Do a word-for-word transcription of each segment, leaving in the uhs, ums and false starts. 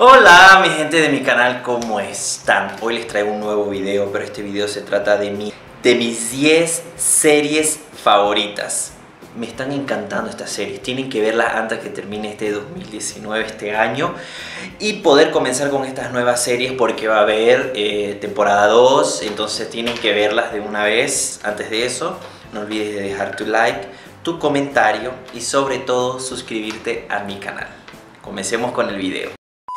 Hola mi gente de mi canal, ¿cómo están? Hoy les traigo un nuevo video, pero este video se trata de, mi, de mis diez series favoritas. Me están encantando estas series, tienen que verlas antes que termine este dos mil diecinueve, este año, y poder comenzar con estas nuevas series porque va a haber eh, temporada dos, entonces tienen que verlas de una vez. Antes de eso, no olvides de dejar tu like, tu comentario y sobre todo suscribirte a mi canal. Comencemos con el video.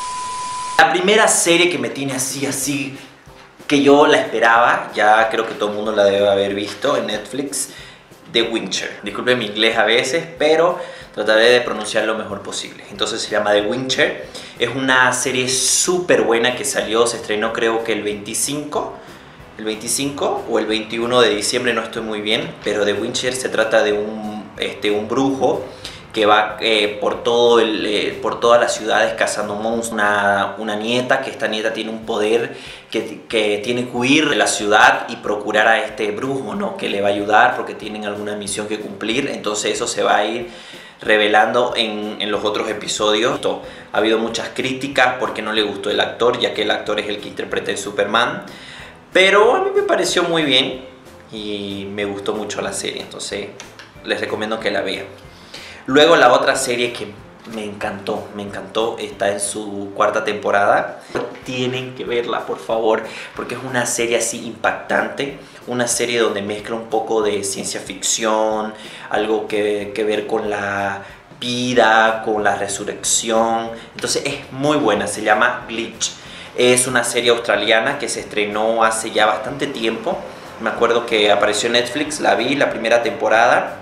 La primera serie que me tiene así, así, que yo la esperaba, ya creo que todo el mundo la debe haber visto en Netflix, The Witcher. Disculpen mi inglés a veces, pero trataré de pronunciar lo mejor posible. Entonces se llama The Witcher. Es una serie súper buena que salió, se estrenó creo que el veinticinco, el veinticinco o el veintiuno de diciembre, no estoy muy bien, pero The Witcher se trata de un, este, un brujo que va eh, por, todo el, eh, por todas las ciudades cazando monstruos. Una, una nieta, que esta nieta tiene un poder que, que tiene que huir de la ciudad y procurar a este brujo, ¿no? Que le va a ayudar porque tienen alguna misión que cumplir. Entonces eso se va a ir revelando en, en los otros episodios. Esto, ha habido muchas críticas porque no le gustó el actor, ya que el actor es el que interpreta a Superman. Pero a mí me pareció muy bien y me gustó mucho la serie. Entonces les recomiendo que la vean. Luego la otra serie que me encantó, me encantó, está en su cuarta temporada. Tienen que verla, por favor, porque es una serie así impactante. Una serie donde mezcla un poco de ciencia ficción, algo que, que ver con la vida, con la resurrección. Entonces es muy buena, se llama Glitch. Es una serie australiana que se estrenó hace ya bastante tiempo. Me acuerdo que apareció en Netflix, la vi la primera temporada.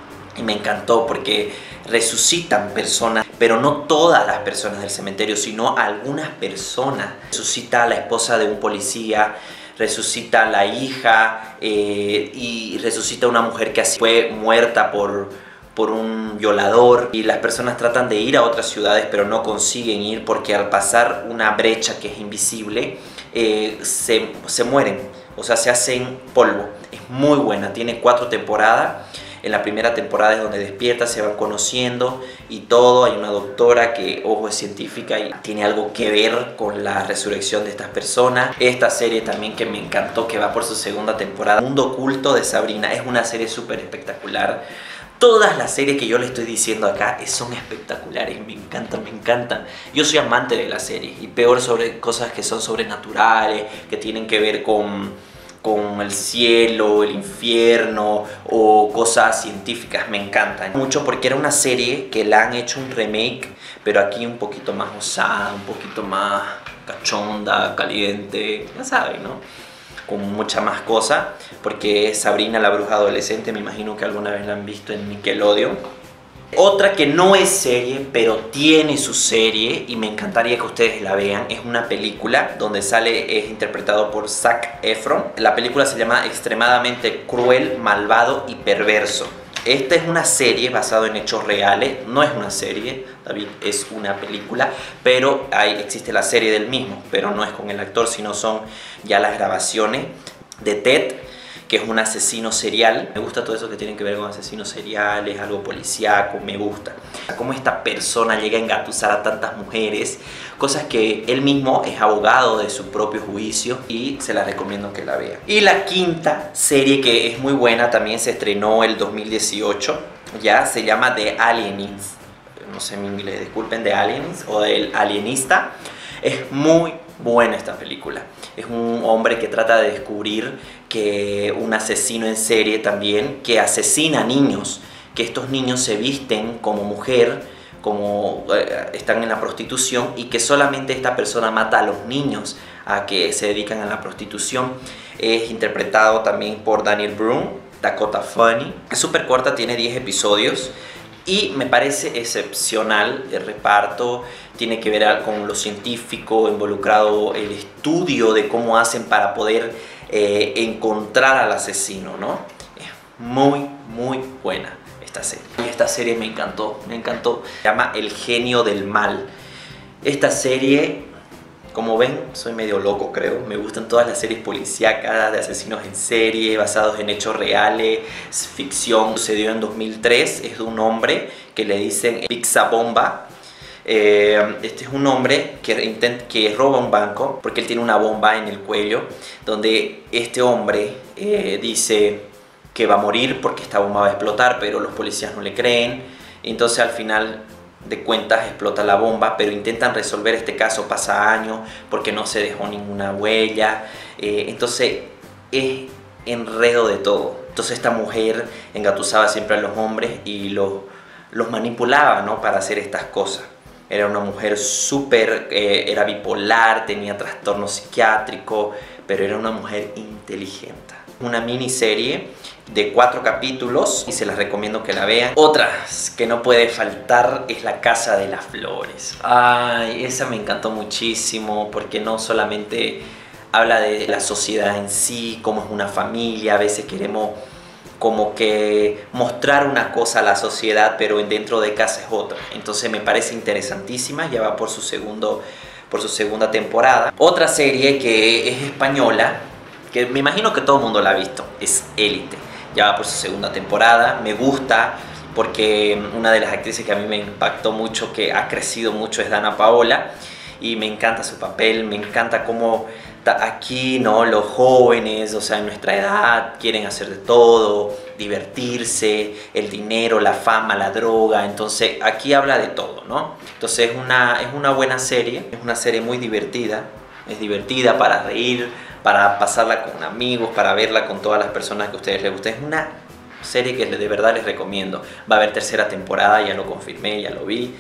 Y me encantó porque resucitan personas, pero no todas las personas del cementerio, sino algunas personas. Resucita a la esposa de un policía, resucita a la hija eh, y resucita a una mujer que así fue muerta por, por un violador. Y las personas tratan de ir a otras ciudades, pero no consiguen ir porque al pasar una brecha que es invisible, eh, se, se mueren, o sea, se hacen polvo. Es muy buena, tiene cuatro temporadas. En la primera temporada es donde despierta, se van conociendo y todo. Hay una doctora que, ojo, es científica y tiene algo que ver con la resurrección de estas personas. Esta serie también que me encantó, que va por su segunda temporada, Mundo Oculto de Sabrina, es una serie súper espectacular. Todas las series que yo le estoy diciendo acá son espectaculares, me encantan, me encantan. Yo soy amante de las series y peor sobre cosas que son sobrenaturales, que tienen que ver con... con el cielo, el infierno o cosas científicas, me encantan mucho porque era una serie que la han hecho un remake, pero aquí un poquito más osada, un poquito más cachonda, caliente, ya saben, ¿no? Con mucha más cosa, porque es Sabrina la bruja adolescente, me imagino que alguna vez la han visto en Nickelodeon. Otra que no es serie, pero tiene su serie y me encantaría que ustedes la vean, es una película donde sale, es interpretado por Zac Efron. La película se llama Extremadamente Cruel, Malvado y Perverso. Esta es una serie basada en hechos reales, no es una serie, David, es una película, pero ahí existe la serie del mismo, pero no es con el actor, sino son ya las grabaciones de Ted, que es un asesino serial. Me gusta todo eso que tiene que ver con asesinos seriales, algo policíaco, me gusta. Cómo esta persona llega a engatusar a tantas mujeres, cosas que él mismo es abogado de su propio juicio y se la recomiendo que la vean. Y la quinta serie que es muy buena, también se estrenó el dos mil dieciocho, ya se llama The Alienist. No sé mi inglés, disculpen, The Alienist o El Alienista. Es muy buena esta película. Es un hombre que trata de descubrir que un asesino en serie también, que asesina a niños, que estos niños se visten como mujer, como eh, están en la prostitución y que solamente esta persona mata a los niños a que se dedican a la prostitución. Es interpretado también por Daniel Brühl, Dakota Fanning. Es súper corta, tiene diez episodios. Y me parece excepcional el reparto, tiene que ver con lo científico, involucrado el estudio de cómo hacen para poder eh, encontrar al asesino, ¿no? Es muy, muy buena esta serie. Y esta serie me encantó, me encantó. Se llama El Genio del Mal. Esta serie, como ven, soy medio loco, creo. Me gustan todas las series policíacas de asesinos en serie, basados en hechos reales, ficción. Sucedió en dos mil tres, es de un hombre que le dicen Pizza Bomba. Eh, este es un hombre que, intent, que roba un banco porque él tiene una bomba en el cuello, donde este hombre eh, dice que va a morir porque esta bomba va a explotar, pero los policías no le creen. Entonces al final de cuentas explota la bomba, pero intentan resolver este caso, pasa años porque no se dejó ninguna huella. Eh, entonces es enredo de todo. Entonces esta mujer engatusaba siempre a los hombres y los, los manipulaba, ¿no?, para hacer estas cosas. Era una mujer súper, eh, era bipolar, tenía trastorno psiquiátrico, pero era una mujer inteligente. Una miniserie de cuatro capítulos y se las recomiendo que la vean. Otras que no puede faltar es La Casa de las Flores. Ay, esa me encantó muchísimo porque no solamente habla de la sociedad en sí, cómo es una familia. A veces queremos como que mostrar una cosa a la sociedad, pero dentro de casa es otra. Entonces me parece interesantísima, ya va por su, segundo, por su segunda temporada. Otra serie que es española, que me imagino que todo el mundo la ha visto, es Élite. Ya va por su segunda temporada, me gusta porque una de las actrices que a mí me impactó mucho, que ha crecido mucho, es Dana Paola, y me encanta su papel, me encanta cómo aquí, ¿no?, los jóvenes, o sea, en nuestra edad, quieren hacer de todo, divertirse, el dinero, la fama, la droga. Entonces aquí habla de todo, ¿no? Entonces es una, es una buena serie, es una serie muy divertida, es divertida para reír, para pasarla con amigos, para verla con todas las personas que a ustedes les guste. Es una serie que de verdad les recomiendo. Va a haber tercera temporada, ya lo confirmé, ya lo vi.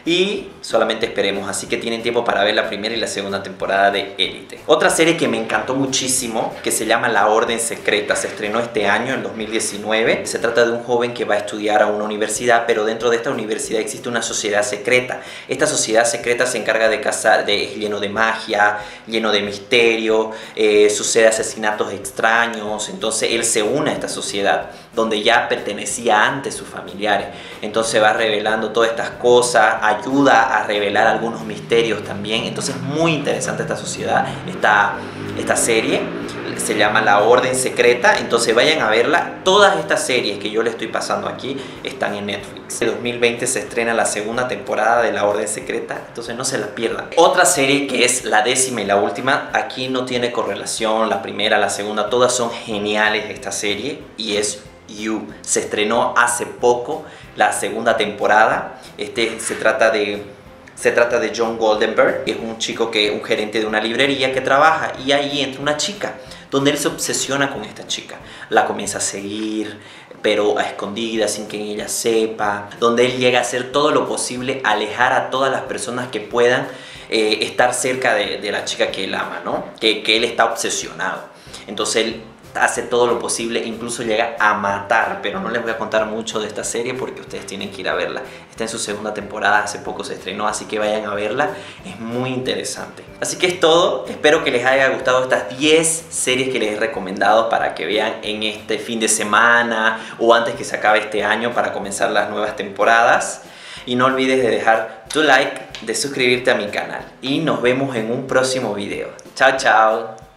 Y solamente esperemos, así que tienen tiempo para ver la primera y la segunda temporada de Élite. Otra serie que me encantó muchísimo, que se llama La Orden Secreta, se estrenó este año, en dos mil diecinueve. Se trata de un joven que va a estudiar a una universidad, pero dentro de esta universidad existe una sociedad secreta. Esta sociedad secreta se encarga de cazar, de, es lleno de magia, lleno de misterio, eh, sucede asesinatos extraños. Entonces él se une a esta sociedad, donde ya pertenecía antes sus familiares. Entonces va revelando todas estas cosas, ayuda a revelar algunos misterios también. Entonces es muy interesante esta sociedad, esta, esta serie. Se llama La Orden Secreta, entonces vayan a verla. Todas estas series que yo les estoy pasando aquí están en Netflix. En dos mil veinte se estrena la segunda temporada de La Orden Secreta, entonces no se la pierdan. Otra serie que es la décima y la última, aquí no tiene correlación, la primera, la segunda, todas son geniales esta serie, y es You. Se estrenó hace poco la segunda temporada. Este se trata de se trata de John Goldenberg, que es un chico que un gerente de una librería que trabaja, y ahí entra una chica donde él se obsesiona con esta chica. La comienza a seguir, pero a escondidas, sin que ella sepa, donde él llega a hacer todo lo posible, alejar a todas las personas que puedan eh, estar cerca de, de la chica que él ama, ¿no? Que, que él está obsesionado. Entonces él hace todo lo posible, incluso llega a matar, pero no les voy a contar mucho de esta serie porque ustedes tienen que ir a verla. Está en su segunda temporada, hace poco se estrenó, así que vayan a verla, es muy interesante. Así que es todo, espero que les haya gustado estas diez series que les he recomendado para que vean en este fin de semana o antes que se acabe este año para comenzar las nuevas temporadas. Y no olvides de dejar tu like, de suscribirte a mi canal, y nos vemos en un próximo video. Chao, chao.